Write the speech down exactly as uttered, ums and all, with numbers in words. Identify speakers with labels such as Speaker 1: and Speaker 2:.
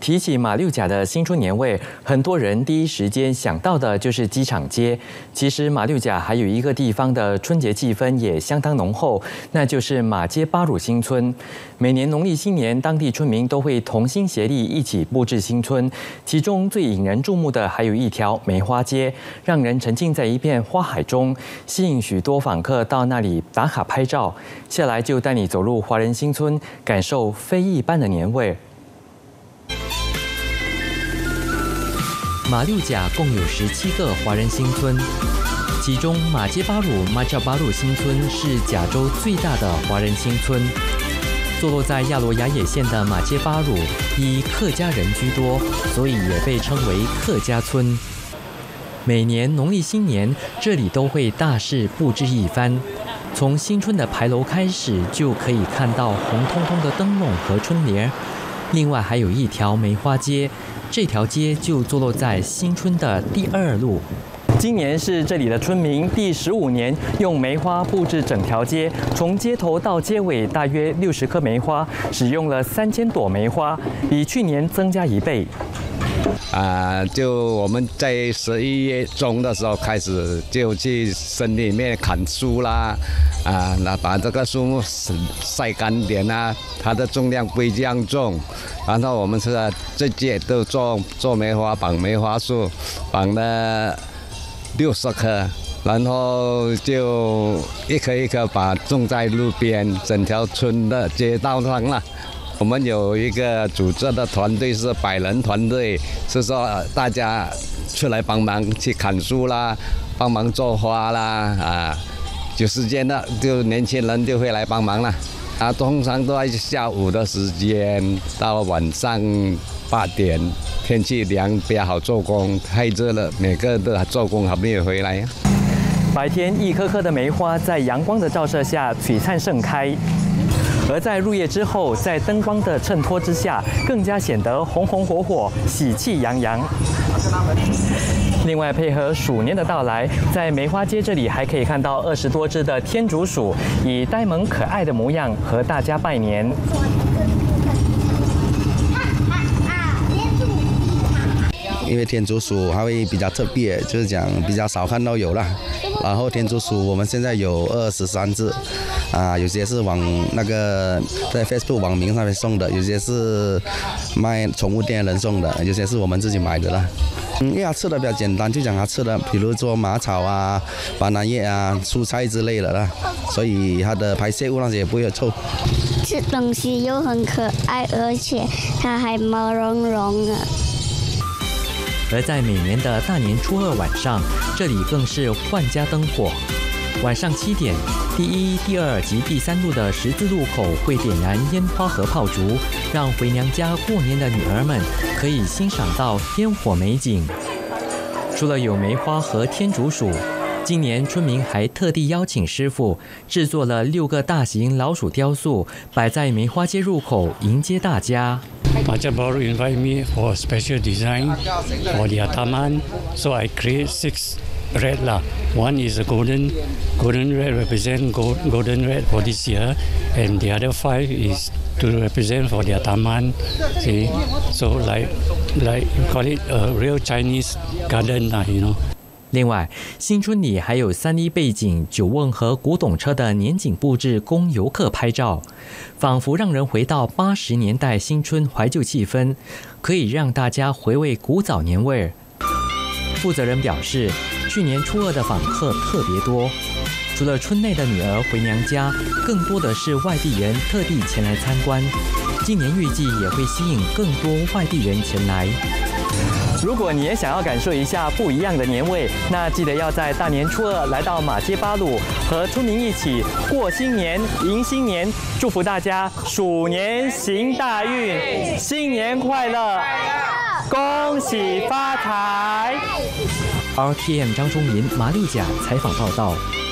Speaker 1: 提起马六甲的新春年味，很多人第一时间想到的就是机场街。其实马六甲还有一个地方的春节气氛也相当浓厚，那就是马街巴鲁新村。每年农历新年，当地村民都会同心协力一起布置新村。其中最引人注目的还有一条梅花街，让人沉浸在一片花海中，吸引许多访客到那里打卡拍照。下来就带你走入华人新村，感受非一般的年味。 马六甲共有十七个华人新村，其中马街巴鲁马叫巴鲁新村是甲州最大的华人新村。坐落在亚罗雅野县的马街巴鲁，以客家人居多，所以也被称为客家村。每年农历新年，这里都会大肆布置一番。从新春的牌楼开始，就可以看到红彤彤的灯笼和春联。另外还有一条梅花街。 这条街就坐落在新村的第二路。今年是这里的村民第十五年用梅花布置整条街，从街头到街尾大约六十棵梅花，使用了三千朵梅花，比去年增加一倍。
Speaker 2: 啊，就我们在十一月中的时候开始就去森林里面砍树啦，啊，那把这个树木晒干点啊，它的重量不会这样重。然后我们是这届都种做梅花，绑梅花树，绑了六十棵，然后就一棵一棵把种在路边，整条村的街道上了。 我们有一个组织的团队是百人团队，是说大家出来帮忙去砍树啦，帮忙做花啦，啊，有时间的就年轻人就会来帮忙了。啊，通常都在下午的时间到晚上八点，天气凉比较好做工，太热了，每个都做工还没有回来。
Speaker 1: 白天一颗颗的梅花在阳光的照射下璀璨盛开。 而在入夜之后，在灯光的衬托之下，更加显得红红火火、喜气洋洋。另外，配合鼠年的到来，在梅花街这里还可以看到二十多只的天竺鼠，以呆萌可爱的模样和大家拜年。
Speaker 3: 因为天竺鼠它会比较特别，就是讲比较少看到有啦。然后天竺鼠我们现在有二十三只，啊，有些是往那个在 Facebook 网民上面送的，有些是卖宠物店人送的，有些是我们自己买的啦。嗯，因为它吃的比较简单，就讲它吃的，比如说马草啊、巴拿叶啊、蔬菜之类的啦，所以它的排泄物那些也不会臭。
Speaker 4: 吃东西又很可爱，而且它还毛茸茸的。
Speaker 1: 而在每年的大年初二晚上，这里更是万家灯火。晚上七点，第一、第二及第三路的十字路口会点燃烟花和炮竹，让回娘家过年的女儿们可以欣赏到烟火美景。除了有梅花和天竺鼠，今年村民还特地邀请师傅制作了六个大型老鼠雕塑，摆在梅花街入口迎接大家。
Speaker 5: Macam baru invite me for special design for their taman, so I create six red lah. One is a golden, golden red represent gold, golden red for this year, and the other five is to represent for their taman. See, so like like you call it a real Chinese garden lah, you know.
Speaker 1: 另外，新村里还有三 D 背景、酒瓮和古董车的年景布置，供游客拍照，仿佛让人回到八十年代新春怀旧气氛，可以让大家回味古早年味儿。负责人表示，去年初二的访客特别多，除了村内的女儿回娘家，更多的是外地人特地前来参观。今年预计也会吸引更多外地人前来。 如果你也想要感受一下不一样的年味，那记得要在大年初二来到马街巴鲁，和村民一起过新年、迎新年，祝福大家鼠年行大运，新年快乐，恭喜发财。R T M 张忠林马六甲采访报道。